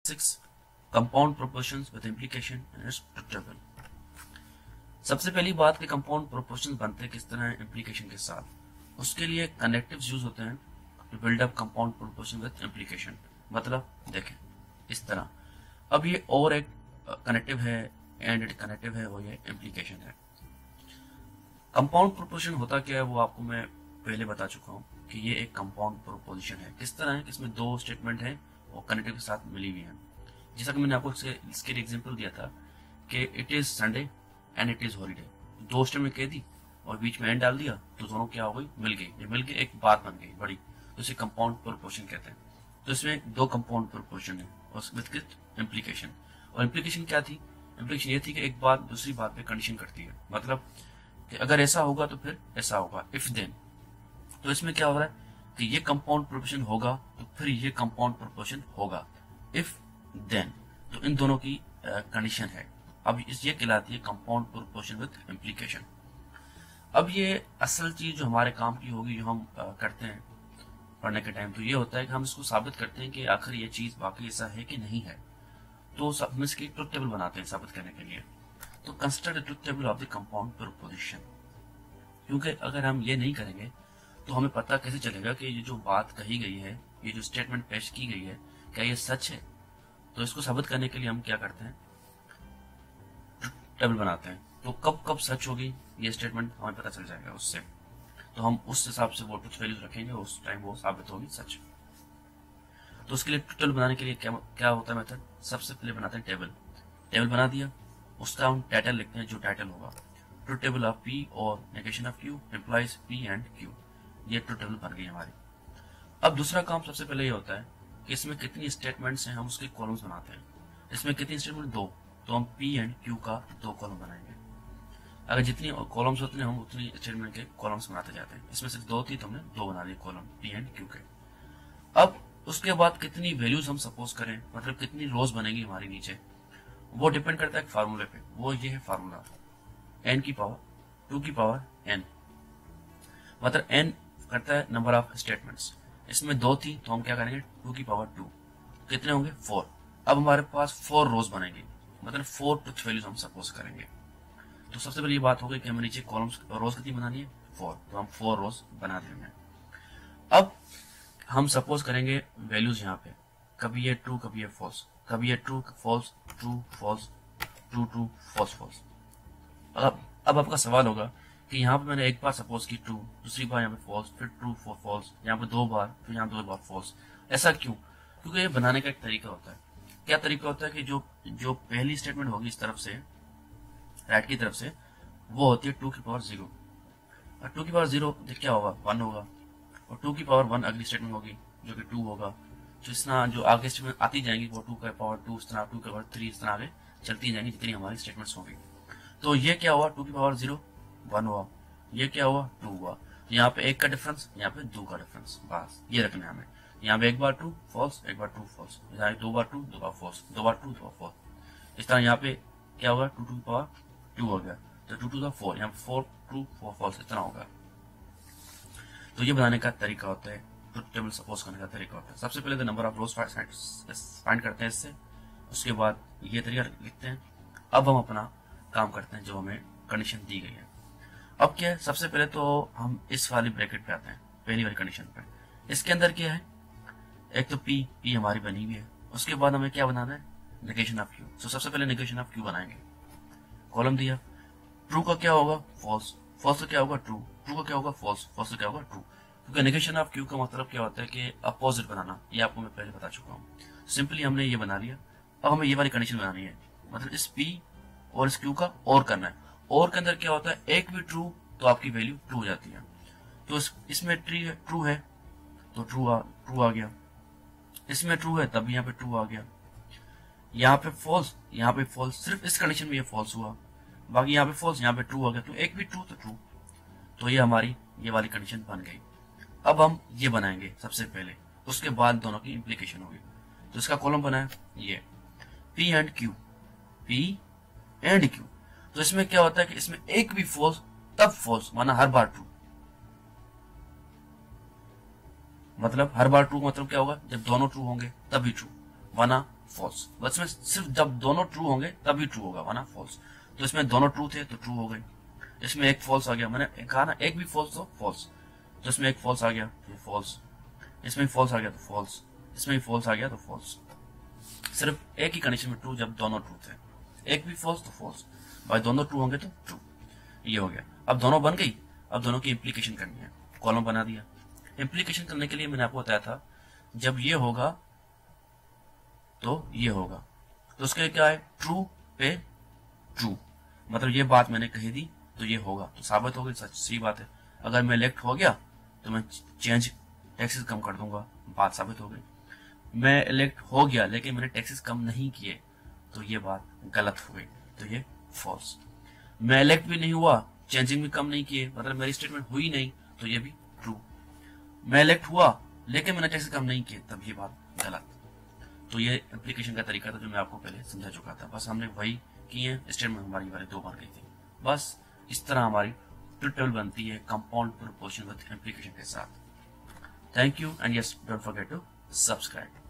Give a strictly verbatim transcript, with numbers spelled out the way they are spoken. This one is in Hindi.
Six compound propositions with implication and its table। सबसे पहली बात कि कंपाउंड प्रोपोर्शंस बनते किस तरह है implication के साथ, उसके लिए कनेक्टिव्स यूज होते हैं to build up compound proposition with implication। मतलब देखें इस तरह, अब ये और एक कनेक्टिव है एंड इट कनेक्टिव है और ये implication है। कंपाउंड प्रोपोर्शन होता क्या है वो आपको मैं पहले बता चुका हूँ कि ये एक कंपाउंड प्रोपोजिशन है। किस तरह है कि इसमें दो स्टेटमेंट है और कनेक्टिव के साथ मिली हुई है। जैसा कि मैंने आपको इसके लिए एग्जांपल दिया था कि it is Sunday and it is holiday, दो स्टेटमेंट कह दी और बीच में एंड डाल दिया तो दोनों क्या हो गई, मिल गई। ये मिल के एक बात बन गई बड़ी, तो इसे कंपाउंड प्रोपोर्शन कहते हैं। तो इसमें दो कंपाउंड प्रोपोर्शन है और विद इम्प्लीकेशन। और इम्प्लीकेशन क्या थी? इम्प्लीकेशन ये थी कि एक बात दूसरी बात पे कंडीशन करती है, मतलब कि अगर ऐसा होगा तो फिर ऐसा होगा, इफ देन। तो इसमें क्या हो रहा है कि ये कंपाउंड प्रोपोर्शन होगा तो फिर ये कंपाउंड प्रोपोर्शन होगा, इफ देन। तो इन दोनों की कंडीशन uh, है। अब इस ये कहलाती है कंपाउंड प्रोपोर्शन विद इम्प्लीकेशन। अब ये असल चीज जो हमारे काम की होगी, जो हम uh, करते हैं पढ़ने के टाइम, तो ये होता है कि हम इसको साबित करते हैं कि आखिर ये चीज वाकई ऐसा है कि नहीं है। तो हम इसकी ट्रुथ टेबल बनाते हैं साबित करने के लिए। तो consider the truth table of the compound proposition. क्योंकि अगर हम ये नहीं करेंगे तो हमें पता कैसे चलेगा कि ये जो बात कही गई है, ये जो स्टेटमेंट पेश की गई है, क्या ये सच है। तो इसको साबित करने के लिए हम क्या करते हैं, टेबल बनाते हैं। तो कब कब सच होगी ये स्टेटमेंट हमें पता चल जाएगा उससे। तो हम उस हिसाब से वो ट्रुथ वैल्यूज रखेंगे, उस टाइम वो साबित होगी सच। तो उसके लिए टेबल बनाने के लिए क्या क्या होता है मेथड? सबसे पहले बनाते हैं टेबल। टेबल बना दिया, उसका हम टाइटल लिखते हैं, जो टाइटल होगा ट्रुथ टेबल ऑफ पी और negation of Q implies P and Q. ये ट्रुथ टेबल बन गई हमारी। अब दूसरा काम सबसे पहले ये होता है कि इसमें कितनी स्टेटमेंट्स हैं, हम उसके कॉलम्स बनाते हैं। इसमें कितनी स्टेटमेंट? दो। तो हम पी एंड क्यू का दो कॉलम बनाएंगे। अगर जितनी कॉलम्स होते हैं हम उतनी स्टेटमेंट के कॉलम्स बनाते जाते हैं। इसमें सिर्फ दो थी तो हमने दो बना लिए कॉलम पी एंड क्यू के। अब उसके बाद कितनी वैल्यूज हम सपोज करें, मतलब कितनी रोज बनेगी हमारी नीचे, वो डिपेंड करता है फार्मूले पे। वो ये है फार्मूला, एन की पावर टू की पावर एन, मतलब एन करता है नंबर ऑफ स्टेटमेंट्स। इसमें दो थी तो हम क्या करेंगे, टू की पावर टू, कितने होंगे, फोर। अब हमारे पास फोर रोज बनेंगे, मतलब फोर ट्रुथ वैल्यूज हम सपोज करेंगे। तो सबसे पहले ये बात हो गई कि हमें नीचे कॉलम्स रोज कितनी बनानी है, फोर। तो हम फोर रोज बना देंगे। अब हम सपोज करेंगे वैल्यूज यहाँ पे, कभी ये ट्रू कभी ये फॉल्स, कभी ये true false true false true true false false. अब अब आपका सवाल होगा कि यहाँ पे मैंने एक बार सपोज की ट्रू, दूसरी बार यहाँ पे फॉल्स, फिर ट्रू फॉर फॉल्स, यहाँ पे दो बार, फिर यहाँ दो बार फॉल्स। ऐसा क्यों? क्योंकि ये बनाने का एक तरीका होता है। क्या तरीका होता है कि जो जो पहली स्टेटमेंट होगी इस तरफ से, राइट की तरफ से, वो होती है टू की पावर जीरो। और टू की पावर जीरो क्या होगा, वन होगा। और टू की पावर वन अगली स्टेटमेंट होगी जो कि टू होगा। तो इस तरह जो आगे स्टेटमेंट आती जाएंगी वो टू का पावर टू, इस तरह टू की पावर थ्री, इस तरह आगे चलती जाएंगी जितनी हमारी स्टेटमेंट्स होगी। तो ये क्या हुआ, टू की पावर जीरो वन हुआ, ये क्या हुआ, टू हुआ। यहाँ पे एक का डिफरेंस, यहाँ पे दो का डिफरेंस, बस ये रखना है हमें। यहाँ पे एक बार टू फॉल्स, एक बार टू फॉल्स, यहाँ दो बार टू, दो बार फॉल्स, दो बार टू, दो बार फॉल्स। इस तरह यहाँ पे क्या होगा, टू टू पावर टू हो गया, तो टू टू का फोर, यहाँ फोर टू फोर फॉल्स, इतना होगा। तो ये बनाने का तरीका होता है, ट्रुथ टेबल सपोज करने का तरीका होता है। सबसे पहले तो नंबर ऑफ रोज फाइंड करते हैं इससे, उसके बाद ये तरीका लिखते हैं। अब हम अपना काम करते हैं जो हमें कंडीशन दी गई है। अब क्या है, सबसे पहले तो हम इस वाली ब्रैकेट पे आते हैं, पहली वाली कंडीशन पे। इसके अंदर क्या है, एक तो पी पी हमारी बनी हुई है। उसके बाद हमें क्या बनाना है, नेगेशन ऑफ क्यू। तो सबसे पहले नेगेशन ऑफ क्यू बनाएंगे। कॉलम दिया, ट्रू का क्या होगा, फॉल्स, फॉल्स का क्या होगा, ट्रू, ट्रू का क्या होगा, फॉल्स, फॉल्स का क्या होगा, ट्रू। क्योंकि नेगेशन ऑफ क्यू का मतलब क्या होता है कि अपोजिट बनाना, ये आपको मैं पहले बता चुका हूँ। सिंपली हमने ये बना लिया। अब हमें ये वाली कंडीशन बनानी है, मतलब इस पी और इस क्यू का और करना है। और के अंदर क्या होता है, एक भी ट्रू तो आपकी वैल्यू ट्रू हो जाती है। तो इस, इसमें ट्री है, ट्रू है तो ट्रू आ ट्रू आ गया, इसमें ट्रू है तब यहाँ पे ट्रू आ गया। यहाँ पे फॉल्स, यहाँ पे फॉल्स, सिर्फ इस कंडीशन में ये फॉल्स हुआ, बाकी यहाँ पे फॉल्स, यहाँ पे ट्रू आ गया। तो एक भी ट्रू तो ट्रू। तो ये हमारी ये वाली कंडीशन बन गई। अब हम ये बनाएंगे सबसे पहले, उसके बाद दोनों की इम्प्लीकेशन होगी। तो इसका कॉलम बनाया ये P and Q, P and Q. तो इसमें क्या होता है कि इसमें एक भी फॉल्स तब फॉल्स, माना हर बार ट्रू। मतलब हर बार ट्रू मतलब क्या होगा, जब दोनों ट्रू होंगे तभी ट्रू, वरना फॉल्स। बस में सिर्फ जब दोनों ट्रू होंगे तभी ट्रू होगा, वरना फॉल्स। तो इसमें दोनों ट्रू थे तो ट्रू हो गई। इसमें एक फॉल्स आ गया, मैंने कहा ना एक भी फॉल्स तो फॉल्स, तो इसमें एक फॉल्स आ गया तो फॉल्स, इसमें फॉल्स आ गया तो फॉल्स, इसमें फॉल्स आ गया तो फॉल्स। सिर्फ एक ही कंडीशन में ट्रू, जब दोनों ट्रू थे। एक भी फॉल्स तो फॉल्स, भाई दोनों ट्रू होंगे तो ट्रू। ये हो गया। अब दोनों बन गई, अब दोनों की इम्प्लीकेशन करनी है। कॉलम बना दिया। इम्प्लीकेशन करने के लिए मैंने आपको बताया था जब ये होगा तो ये होगा, तो उसके क्या है, ट्रू पे ट्रू, मतलब ये बात मैंने कही थी तो ये होगा, तो साबित हो गई, सच सी बात है। अगर मैं इलेक्ट हो गया तो मैं चेंज टैक्सेस कम कर दूंगा, बात साबित हो गई। मैं इलेक्ट हो गया लेकिन मैंने टैक्सेस कम नहीं किए तो ये बात गलत हो गई, तो ये फॉल्स। मैं इलेक्ट भी नहीं हुआ, चेंजिंग भी कम नहीं किए, मतलब मेरी स्टेटमेंट हुई नहीं, तो ये भी ट्रू। मैं इलेक्ट हुआ लेकिन मैंने टैक्सेस कम नहीं किए, तब ये बात गलत। तो ये एप्लीकेशन का तरीका था जो मैं आपको पहले समझा चुका था। बस हमने वही किए हैं, स्टेटमेंट हमारी वाली दो बार गई थी। बस इस तरह हमारी ट्रुथ टेबल बनती है कंपाउंड प्रोपोर्शन विद एप्लीकेशन के साथ। Thank you and yes, don't forget to subscribe.